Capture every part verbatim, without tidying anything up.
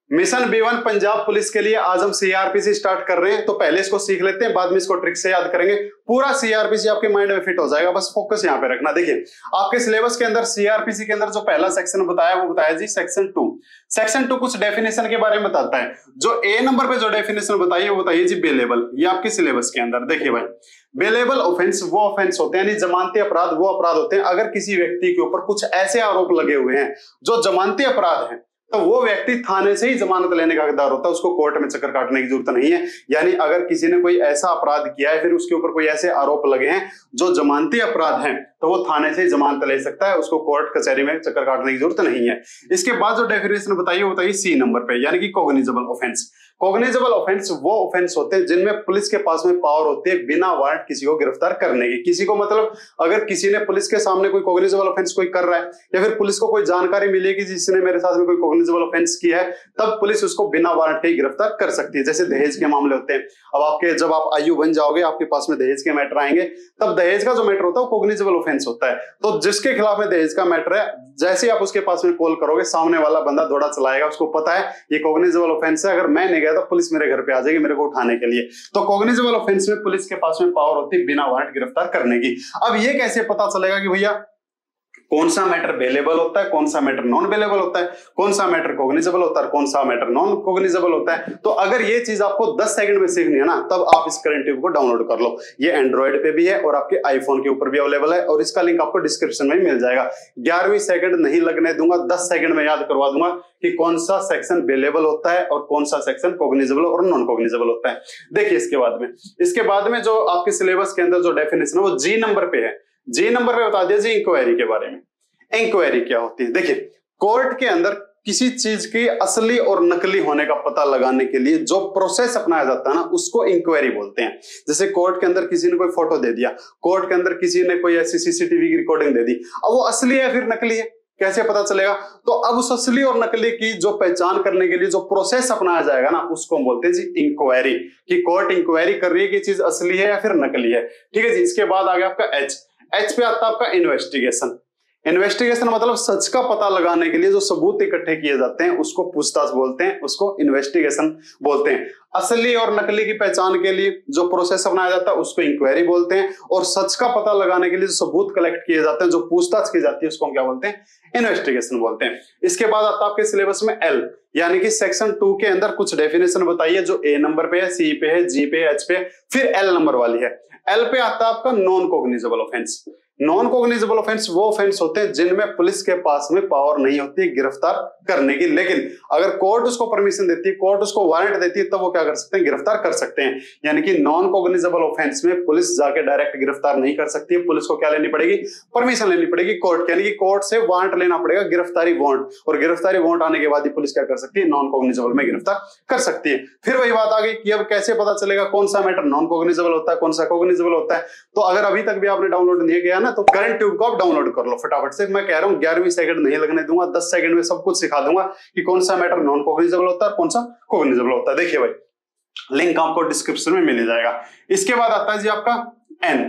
Mission B one Punjab police के लिए आज हम सीआरपीसी स्टार्ट कर रहे हैं, तो पहले इसको सीख लेते हैं, बाद में इसको ट्रिक से याद करेंगे। पूरा सीआरपीसी आपके माइंड में फिट हो जाएगा, बस फोकस यहाँ पे रखना। देखिए आपके सिलेबस के अंदर सीआरपीसी के अंदर जो पहला सेक्शन बताया वो बताया जी सेक्शन टू। सेक्शन टू कुछ डेफिनेशन के बारे में बताता है। जो ए नंबर पे जो डेफिनेशन बताइए वो बताइए जी बेलेबल। ये आपके सिलेबस के अंदर देखिए भाई, बेलेबल ऑफेंस वो ऑफेंस होते हैं, यानी जमानती अपराध वो अपराध होते हैं अगर किसी व्यक्ति के ऊपर कुछ ऐसे आरोप लगे हुए हैं जो जमानती अपराध हैं, तो वो व्यक्ति थाने से ही जमानत लेने का हकदार होता है, उसको कोर्ट में चक्कर काटने की जरूरत नहीं है। यानी अगर किसी ने कोई ऐसा अपराध किया है, फिर उसके ऊपर कोई ऐसे आरोप लगे हैं जो जमानती अपराध हैं, तो वो थाने से ही जमानत ले सकता है, उसको कोर्ट कचहरी में चक्कर काटने की जरूरत नहीं है। इसके बाद जो डेफिनेशन बताइए वो बताइए सी नंबर पे, यानी कि कॉग्निजेबल ऑफेंस। कॉग्निजेबल ऑफेंस वो ऑफेंस होते हैं जिनमें पुलिस के पास में पावर होती है बिना वारंट किसी को गिरफ्तार करने की। किसी को मतलब अगर किसी ने पुलिस के सामने कोई कॉग्निजेबल ऑफेंस कोई कर रहा है, या फिर पुलिस को कोई जानकारी मिलेगी जिसने मेरे साथ में कोई कॉग्निजेबल ऑफेंस किया है, तब पुलिस उसको बिना वारंट के ही गिरफ्तार कर सकती है। जैसे दहेज के मामले होते हैं, अब आपके जब आप आयु बन जाओगे आपके पास में दहेज के मैटर आएंगे, तब दहेज का जो मैटर होता है वो कॉग्निजेबल ऑफेंस होता है। तो जिसके खिलाफ में दहेज का मैटर है, जैसे ही आप उसके पास में कॉल करोगे, सामने वाला बंदा दौड़ा चलाएगा, उसको पता है ये कॉग्निजेबल ऑफेंस है, अगर मैं नहीं गया तो पुलिस मेरे घर पे आ जाएगी मेरे को उठाने के लिए। तो कॉग्निजेबल ऑफेंस में पुलिस के पास में पावर होती है बिना वारंट गिरफ्तार करने की। अब ये कैसे पता चलेगा कि भैया कौन सा मैटर बेलेबल होता है, कौन सा मैटर नॉन बेलेबल होता है, कौन सा मैटर कॉग्निजेबल होता है, कौन सा मैटर नॉन कॉग्निजेबल होता है? तो अगर ये चीज आपको दस सेकंड में सीखनी है ना, तब आप इस करंट ट्यूब को डाउनलोड कर लो। ये एंड्रॉइड पे भी है और आपके आईफोन के ऊपर भी अवेलेबल है, और इसका लिंक आपको डिस्क्रिप्शन में मिल जाएगा। ग्यारहवीं सेकंड नहीं लगने दूंगा, दस सेकंड में याद करवा दूंगा कि कौन सा सेक्शन बेलेबल होता है और कौन सा सेक्शन कॉग्निजेबल और नॉन कॉग्निजेबल होता है। देखिए इसके बाद में इसके बाद में जो आपके सिलेबस के अंदर जो डेफिनेशन है वो जी नंबर पे है। जी नंबर पे बता दीजिए इंक्वायरी के बारे में। इंक्वायरी क्या होती है? देखिए कोर्ट के अंदर किसी चीज की असली और नकली होने का पता लगाने के लिए जो प्रोसेस अपनाया जाता है ना, उसको इंक्वायरी बोलते हैं। जैसे कोर्ट के अंदर किसी ने कोई फोटो दे दिया, कोर्ट के अंदर किसी ने कोई ऐसी सीसीटीवी की रिकॉर्डिंग दे दी, अब वो असली है फिर नकली है कैसे पता चलेगा? तो अब उस असली और नकली की जो पहचान करने के लिए जो प्रोसेस अपनाया जाएगा ना, उसको हम बोलते हैं जी इंक्वायरी, कि कोर्ट इंक्वायरी कर रही है कि चीज असली है या फिर नकली है। ठीक है जी। इसके बाद आ गया आपका एच। एच पे आता है आपका इन्वेस्टिगेशन। इन्वेस्टिगेशन मतलब सच का पता लगाने के लिए जो सबूत इकट्ठे किए जाते हैं उसको पूछताछ बोलते हैं, उसको इन्वेस्टिगेशन बोलते हैं। असली और नकली की पहचान के लिए जो प्रोसेस अपनाया जाता है उसको इंक्वायरी बोलते हैं, और सच का पता लगाने के लिए जो सबूत कलेक्ट किए जाते हैं, जो पूछताछ की जाती है, उसको हम क्या बोलते हैं? इन्वेस्टिगेशन बोलते हैं। इसके बाद आता है आपके सिलेबस में एल, यानी कि सेक्शन टू के अंदर कुछ डेफिनेशन बताइए जो ए नंबर पे है, सी पे है, जी पे, एच पे, फिर एल नंबर वाली है। एल पे आता है आपका non cognizable offence. Non cognizable offence वो ऑफेंस होते हैं जिनमें पुलिस के पास में पावर नहीं होती गिरफ्तार करने की, लेकिन अगर कोर्ट उसको परमिशन देती है, कोर्ट उसको वारंट देती है, तब वो क्या कर सकते हैं? गिरफ्तार कर सकते हैं। यानी कि नॉन कॉग्निजेबल ऑफेंस में पुलिस जाके डायरेक्ट गिरफ्तार नहीं कर सकती है, पुलिस को क्या लेनी पड़ेगी? परमिशन लेनी पड़ेगी कोर्ट, यानी कि कोर्ट से वारंट लेना पड़ेगा, गिरफ्तारी वारंट, और गिरफ्तारी वारंट आने के बाद ही पुलिस क्या कर सकती है? नॉन कॉग्निजेबल में गिरफ्तार कर सकती है। फिर वही बात आ गई कि अब कैसे पता चलेगा कौन सा मैटर नॉन कॉग्निजेबल होता है, कौन सा कॉग्निजेबल होता है? तो अगर अभी तक भी आपने डाउनलोड नहीं किया ना, तो करंट ट्यूब को डाउनलोड कर लो फटाफट से। मैं कह रहा हूं ग्यारहवीं सेकंड नहीं लगने दूंगा, दस सेकंड में सब कुछ सिखा दूंगा कि कौन सा मैटर नॉन कॉग्निजेबल होता है और कौन सा कॉग्निजेबल होता है। देखिए भाई लिंक आपको डिस्क्रिप्शन में मिल जाएगा। इसके बाद आता है जी आपका एन।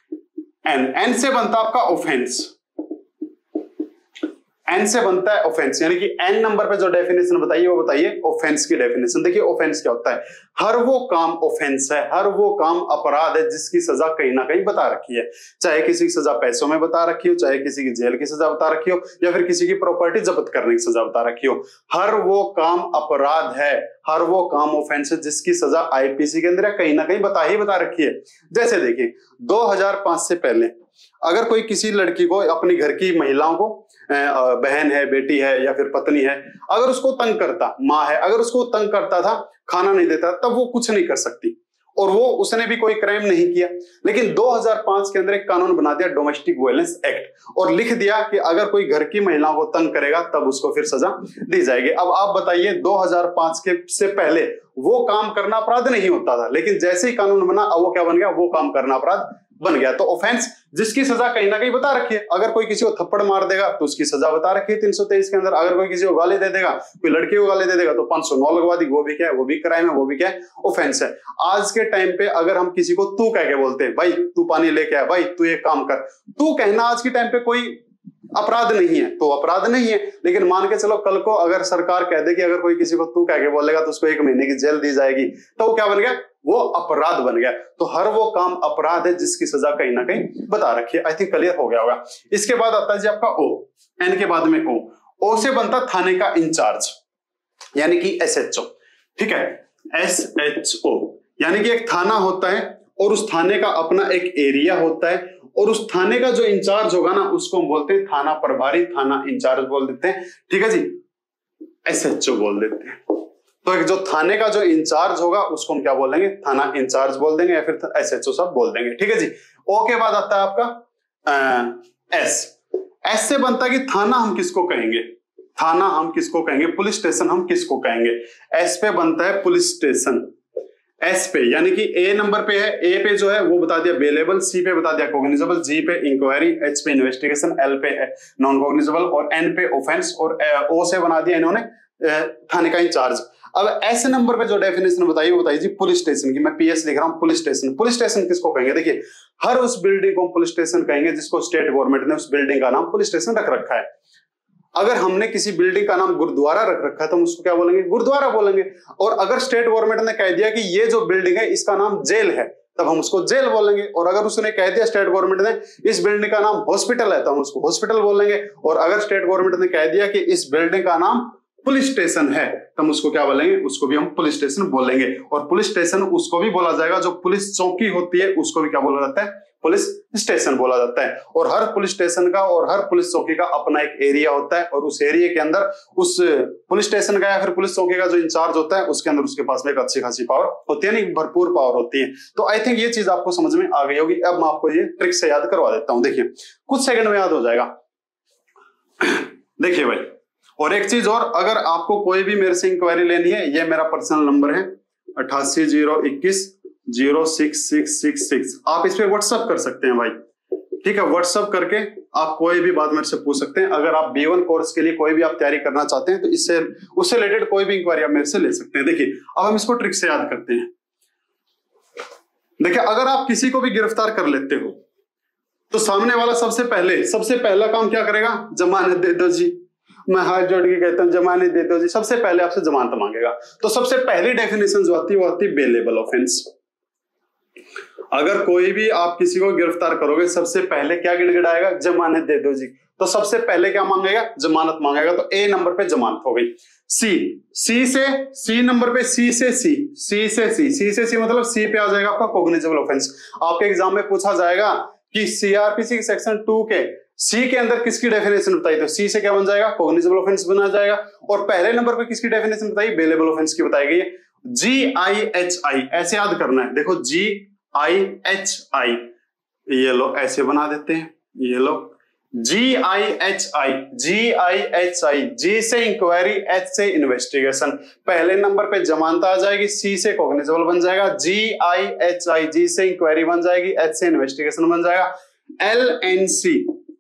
एन एन से बनता है आपका ऑफेंस। एन से बनता है ऑफेंस, यानी कि एन नंबर पे जो डेफिनेशन बताइए वो बताइए ऑफेंस की डेफिनेशन। देखिए ऑफेंस क्या होता है? हर वो काम ऑफेंस है, हर वो काम अपराध है जिसकी सजा कहीं ना कहीं बता रखी है। चाहे किसी की सजा पैसों में बता रखी हो, चाहे किसी की जेल की सजा बता रखी हो, या फिर किसी की प्रॉपर्टी जब्त करने की सजा बता रखी हो। हर वो काम अपराध है, हर वो काम ऑफेंस है जिसकी सजा आईपीसी के अंदर कहीं ना कहीं बता ही बता रखी है। जैसे देखिए दो हजार पांच से पहले अगर कोई किसी लड़की को, अपनी घर की महिलाओं को, बहन है, बेटी है या फिर पत्नी है, अगर उसको तंग करता, माँ है, अगर उसको तंग करता था, खाना नहीं देता, तब वो कुछ नहीं कर सकती, और वो उसने भी कोई क्राइम नहीं किया। लेकिन दो हजार पांच के अंदर एक कानून बना दिया, डोमेस्टिक वायलेंस एक्ट, और लिख दिया कि अगर कोई घर की महिलाओं को तंग करेगा तब उसको फिर सजा दी जाएगी। अब आप बताइए दो हजार पांच के से पहले वो काम करना अपराध नहीं होता था, लेकिन जैसे ही कानून बना अब वो क्या बन गया? वो काम करना अपराध बन गया। तो ऑफेंस जिसकी सजा कहीं ना कहीं बता रखी है, अगर कोई किसी को थप्पड़ मार देगा तो उसकी सजा बता रखी है तीन सौ तेईस के अंदर। अगर कोई किसी को गाली दे देगा, कोई लड़की को गाली दे देगा तो पांच सौ नौ लगवा दी, वो भी क्या है? वो भी क्राइम है, वो भी क्या है? ऑफेंस है। आज के टाइम पे अगर हम किसी को तू कह के बोलते हैं, भाई तू पानी लेके आ, भाई तू ये काम कर, तू कहना आज के टाइम पे कोई अपराध नहीं है तो अपराध नहीं है। लेकिन मान के चलो कल को अगर सरकार कह दे कि अगर कोई किसी को तू कह के बोलेगा तो उसको एक महीने की जेल दी जाएगी, तो वो क्या बन गया, वो अपराध बन गया। तो हर वो काम अपराध है जिसकी सजा कहीं ना कहीं बता रखी है। आई थिंक क्लियर हो गया होगा। इसके बाद आता है जी आपका ओ, एन के बाद में ओ। ओ से बनता थाने का इंचार्ज यानी कि एस एच ओ। ठीक है, एस एच ओ यानी कि एक थाना होता है और उस थाने का अपना एक एरिया होता है और उस थाने का जो इंचार्ज होगा ना उसको हम बोलते हैं थाना प्रभारी, थाना इंचार्ज बोल देते हैं। ठीक है जी, एस एच ओ बोल देते हैं। तो एक जो थाने का जो इंचार्ज होगा उसको हम क्या बोलेंगे, थाना इंचार्ज बोल देंगे या फिर एस एच ओ सब बोल देंगे। ठीक है जी। ओ के बाद आता है आपका एस। एस से बनता है कि थाना हम किसको कहेंगे, थाना हम किसको कहेंगे, पुलिस स्टेशन हम किसको कहेंगे। एस पे बनता है पुलिस स्टेशन। एस पे यानी कि ए नंबर पे है, ए पे जो है वो बता दिया बेलेबल, सी पे बता दिया कॉग्निजेबल, जी पे इंक्वायरी, एच पे इन्वेस्टिगेशन, एल पे नॉन कॉग्निजेबल और एन पे ऑफेंस और ओ से बना दिया इन्होंने थाने का इंचार्ज। अब एस नंबर पे जो डेफिनेशन बताई वो बताइए जी पुलिस स्टेशन की। मैं पीएस लिख रहा हूं, पुलिस स्टेशन। पुलिस स्टेशन किसको कहेंगे, देखिए हर उस बिल्डिंग को पुलिस स्टेशन कहेंगे जिसको स्टेट गवर्नमेंट ने उस बिल्डिंग का नाम पुलिस स्टेशन रख रखा है। अगर हमने किसी बिल्डिंग का नाम गुरुद्वारा रख रखा है तो हम उसको क्या बोलेंगे, गुरुद्वारा बोलेंगे। और अगर स्टेट गवर्नमेंट ने कह दिया कि ये जो बिल्डिंग है इसका नाम जेल है तब हम उसको जेल बोलेंगे। और अगर उसने कह दिया स्टेट गवर्नमेंट ने इस बिल्डिंग का नाम हॉस्पिटल है तो हम उसको हॉस्पिटल बोलेंगे। और अगर स्टेट गवर्नमेंट ने कह दिया कि इस बिल्डिंग का नाम पुलिस स्टेशन है तो हम उसको क्या बोलेंगे, उसको भी हम पुलिस स्टेशन बोलेंगे। और पुलिस स्टेशन उसको भी बोला जाएगा जो पुलिस चौकी होती है, उसको भी क्या बोला जाता है, पुलिस स्टेशन बोला जाता है। और हर पुलिस स्टेशन का और हर पुलिस चौकी का अपना एक एरिया होता है और उस एरिया के अंदर उस पुलिस स्टेशन का या फिर पुलिस चौकी का जो इंचार्ज होता है उसके अंदर उसके पास में एक अच्छी खासी पावर होती है, नहीं भरपूर पावर होती है। तो आई थिंक ये चीज आपको समझ में आ गई होगी। अब मैं आपको ये ट्रिक से याद करवा देता हूं, देखिए कुछ सेकंड में याद हो जाएगा। देखिए भाई, और एक चीज और, अगर आपको कोई भी मेरे से इंक्वायरी लेनी है, ये मेरा पर्सनल नंबर है अट्ठासी जीरो इक्कीस zero six six six six. आप इस पे व्हाट्सअप कर सकते हैं भाई। ठीक है, व्हाट्सअप करके आप कोई भी बात मेरे से पूछ सकते हैं। अगर आप बी वन कोर्स के लिए कोई भी आप तैयारी करना चाहते हैं तो इससे उससे रिलेटेड कोई भी इंक्वायरी आप मेरे से ले सकते हैं। देखिए अब हम इसको ट्रिक से याद करते हैं। देखिए अगर आप किसी को भी गिरफ्तार कर लेते हो तो सामने वाला सबसे पहले सबसे पहला काम क्या करेगा, जमानत दे दो जी। मैं हाथ जोड़ के कहता हूं जमानत दे दो जी। सबसे पहले आपसे जमानत मांगेगा। तो सबसे पहली डेफिनेशन जो आती है वो आती है बेलेबल ऑफेंस। अगर कोई भी आप किसी को गिरफ्तार करोगे सबसे पहले क्या गिड़गिड़ाएगा, जमानत दे दो जी। तो सबसे पहले क्या मांगेगा, जमानत मांगेगा। तो ए नंबर पे जमानत हो गई। सी, सी से सी नंबर पे सी से सी सी से सी सी से सी मतलब सी पे आ जाएगा आपका कॉग्निजेबल ऑफेंस। आपके एग्जाम में पूछा जाएगा कि सीआरपीसी सेक्शन टू के सी के अंदर किसकी डेफिनेशन बताई, तो सी से क्या बन जाएगा, कॉग्निजेबल ऑफेंस बना जाएगा। और पहले नंबर पे किसकी डेफिनेशन बताई, बेलेबल ऑफेंस की बताई गई है। जी आई एच आई ऐसे याद करना है। देखो जी आई एच आई, ये लो ऐसे बना देते हैं, ये लो जी I H I, ji I H I, G से इंक्वायरी, एच से इन्वेस्टिगेशन। पहले नंबर पे जमानत आ जाएगी, सी से कॉग्निजेबल बन जाएगा, जी आई एच आई, जी से इंक्वायरी बन जाएगी, एच से इन्वेस्टिगेशन बन जाएगा। L N C,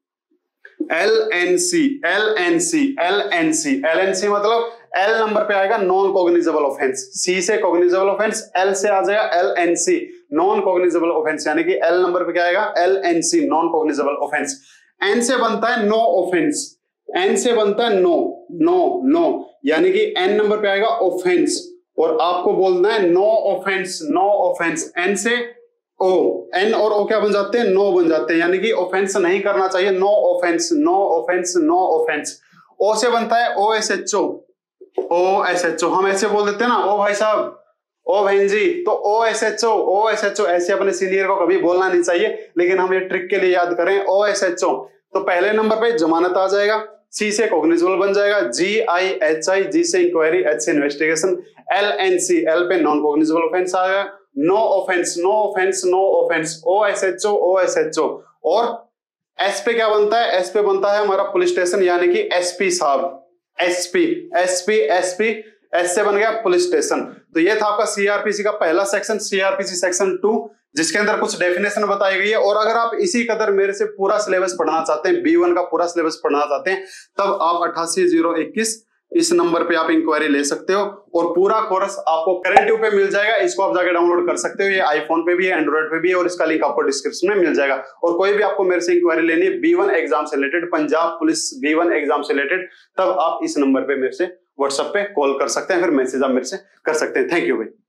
L N C, L N C, L N C, L N C मतलब एल नंबर पे आएगा नॉन कॉग्निजेबल ऑफेंस। सी से कॉग्निजेबल ऑफेंस, एल से आ जाएगा L N C non cognizable offence, यानी कि एल नंबर पे क्या आएगा, L N C non cognizable offence. N से बनता है नो ऑफेंस, एन से बनता है नो नो नो यानी कि एन नंबर पे आएगा ऑफेंस और आपको बोलना है no offence, no offence. N से ओ, एन और ओ क्या बन जाते हैं, नो बन जाते हैं, यानी कि ऑफेंस नहीं करना चाहिए, no offence, no offence, no offence. O से बनता है O S H O, O S H O हम ऐसे बोल देते हैं ना, ओ भाई साहब, ओ बहन जी, तो O S H O, O S H O ऐसे अपने सीनियर को कभी बोलना नहीं चाहिए, लेकिन हम ये ट्रिक के लिए याद करें ओ एस एच ओ। तो पहले नंबर पे जमानत आ जाएगा, सी से कॉग्निजेबल बन जाएगा, जी आई एच आई, जी से इंक्वायरी, एच से investigation, L N C, L पे नॉन कॉग्निजेबल ऑफेंस आ गया, no offence, no offence, no offence, O S H O, O S H O. और एस पे क्या बनता है, एस पे बनता है हमारा पुलिस स्टेशन, यानी कि एसपी साहब, एसपी, एसपी, एसपी, एस से बन गया पुलिस स्टेशन। तो ये था आपका सीआरपीसी का पहला सेक्शन, सीआरपीसी सेक्शन टू, जिसके अंदर कुछ डेफिनेशन बताई गई है। और अगर आप इसी कदर मेरे से पूरा सिलेबस पढ़ना चाहते हैं, बी वन का पूरा सिलेबस पढ़ना चाहते हैं, तब आप अट्ठासी जीरो इक्कीस इस नंबर पे आप इंक्वायरी ले सकते हो और पूरा कोर्स आपको करेंटिव पे मिल जाएगा। इसको आप जाके डाउनलोड कर सकते हो, ये आईफोन पे भी है, एंड्रॉइड पे भी है और इसका लिंक आपको डिस्क्रिप्शन में मिल जाएगा। और कोई भी आपको मेरे से इंक्वायरी लेनी है बी वन एग्जाम से related, Punjab police B one exam से रिलेटेड, तब आप इस नंबर पे मेरे से व्हाट्सएप पे कॉल कर सकते हैं, फिर मैसेज आप मेरे से कर सकते हैं। थैंक यू भाई।